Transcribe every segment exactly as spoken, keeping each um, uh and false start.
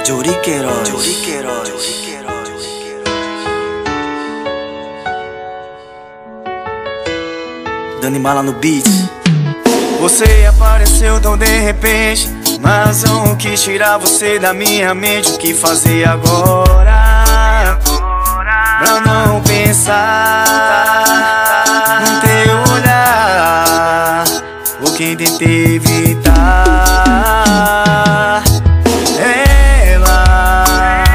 Juri Queiroz, Juri Queiroz, Dani Mala no beat. Você apareceu tão de repente, mas eu não quis tirar você da minha mente. O que fazer agora? Pra não pensar no teu olhar, o que tentei evitar. Ela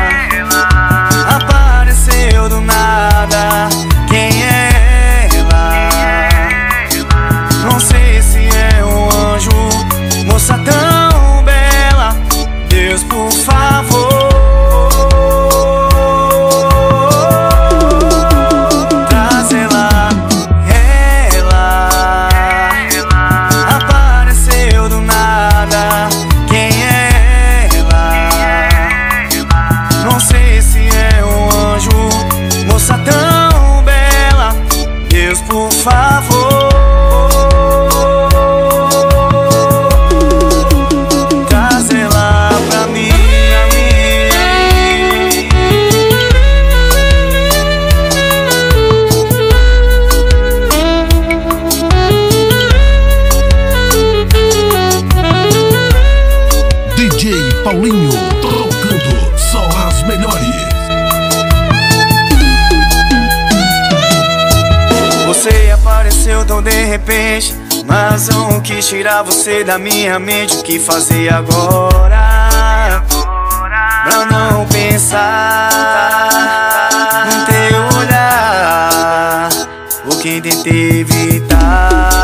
apareceu do nada. Quem é ela? Não sei se é um anjo, moça tão bela. Deus, por favor, traz ela. Ela apareceu do nada. Quem é ela? Não sei se é um anjo, moça tão bela. Deus, por favor, Paulinho, tocando só as melhores. Você apareceu tão de repente, mas eu não quis tirar você da minha mente. O que fazer agora? Pra não pensar no teu olhar, o que tentei evitar.